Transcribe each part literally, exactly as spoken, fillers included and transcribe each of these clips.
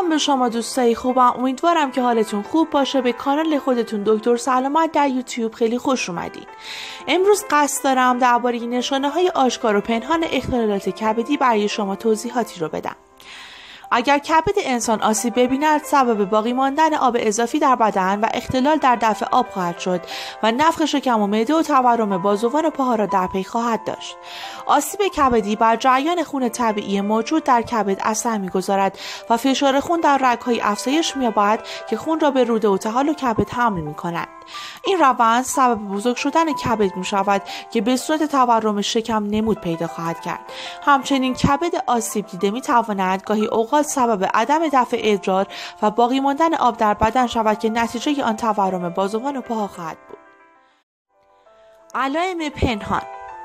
سلام به شما دوستای خوبم. امیدوارم که حالتون خوب باشه. به کانال خودتون دکتر سلامت در یوتیوب خیلی خوش اومدین. امروز قصد دارم درباره نشانه های آشکار و پنهان اختلالات کبدی برای شما توضیحاتی رو بدم. اگر کبد انسان آسیب ببیند، سبب باقی ماندن آب اضافی در بدن و اختلال در دفع آب خواهد شد و نفخ شکم و معده و تورم بازوان و پاها را در پی خواهد داشت. آسیب کبدی بر جریان خون طبیعی موجود در کبد اثر می‌گذارد و فشار خون در رگ‌های افزایش می‌یابد که خون را به روده و طحال و کبد حمل می‌کند. این روند سبب بزرگ شدن کبد می‌شود که به صورت تورم شکم نمود پیدا خواهد کرد. همچنین کبد آسیب دیده می‌تواند گاهی اوقات سبب عدم دفع ادرار و باقی ماندن آب در بدن شود که نتیجه آن تورم بازوان و پاها خواهد بود. علائم پنهان: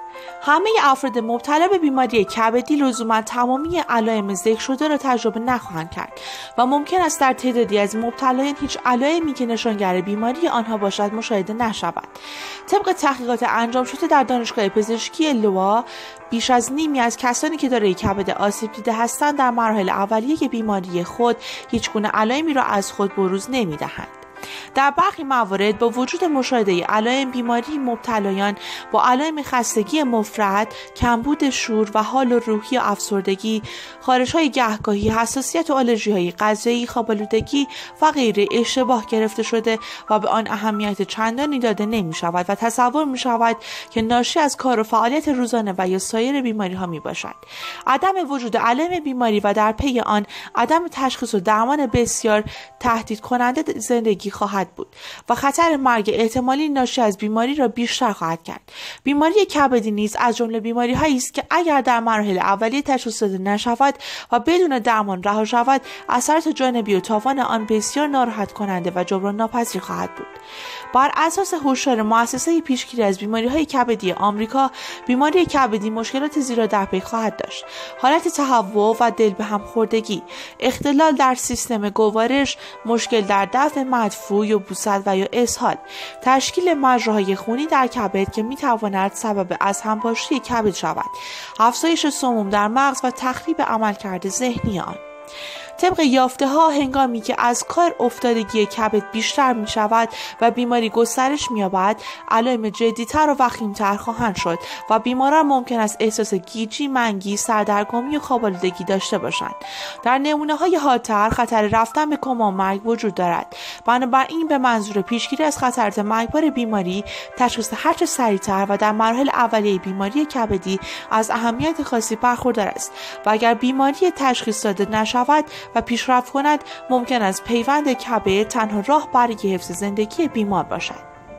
همه افراد مبتلا به بیماری کبدی لزوما تمامی علائم ذکر شده را تجربه نخواهند کرد و ممکن است در تعدادی از مبتلایان هیچ علائمی که نشانگر بیماری آنها باشد مشاهده نشود. طبق تحقیقات انجام شده در دانشگاه پزشکی لوا، بیش از نیمی از کسانی که دارای کبد آسیب دیده هستند در مراحل اولیه بیماری خود هیچ گونه علائمی را از خود بروز نمی‌دهند. در برخی موارد با وجود مشاهده علائم بیماری، مبتلایان با علائم خستگی مفرط، کمبود شور و حال و روحی و افسردگی، خارش‌های گهگاهی، حساسیت و آلرژی‌های غذایی، خواب‌آلودگی و غیره اشتباه گرفته شده و به آن اهمیت چندانی داده نمی‌شود و تصور می‌شود که ناشی از کار و فعالیت روزانه و یا سایر بیماری‌ها می‌باشد. عدم وجود علائم بیماری و در پی آن عدم تشخیص و درمان بسیار تهدید کننده زندگی خواهد بود و خطر مرگ احتمالی ناشی از بیماری را بیشتر خواهد کرد. بیماری کبدی نیز از جمله بیماری هایی است که اگر در مراحل اولیه تشخیص داده نشود و بدون درمان رها شود، اثرات جانبی و تاوان آن بسیار ناراحت کننده و جبران ناپذیر خواهد بود. بر اساس هشدار مؤسسه پیشگیری از بیماری های کبدی آمریکا، بیماری کبدی مشکلات زیرا در پی خواهد داشت: حالت تهوع و دل به هم خوردگی، اختلال در سیستم گوارش، مشکل در دفع مدفوع یا بوسد و یا اسهال، تشکیل مجراهای خونی در کبد که میتواند سبب از همپاشی کبد شود، افزایش سموم در مغز و تخریب عملکرد ذهنی آن. طبق یافته ها، هنگامی که از کار افتادگی کبد بیشتر می شود و بیماری گسترش می یابد، علائم جدی‌تر و وخیم‌تر خواهند شد و بیماران ممکن است احساس گیجی، منگی، سردرگمی و خواب‌آلودگی داشته باشند. در نمونه های حادتر خطر رفتن به کما و مرگ وجود دارد. بنابراین به منظور پیشگیری از خطرات مرگبار بیماری، تشخیص هرچه سریعتر و در مراحل اولیه بیماری کبدی از اهمیت خاصی برخوردار است و اگر بیماری تشخیص داده نشود و پیشرفت کند، ممکن است پیوند کبد تنها راه برای حفظ زندگی بیمار باشد.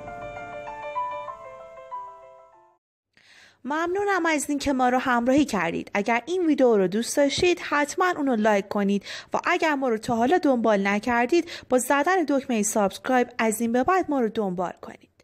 ممنونم از اینکه ما رو همراهی کردید. اگر این ویدیو رو دوست داشتید حتما اونو لایک کنید و اگر ما رو تا حالا دنبال نکردید با زدن دکمه سابسکرایب از این به بعد ما رو دنبال کنید.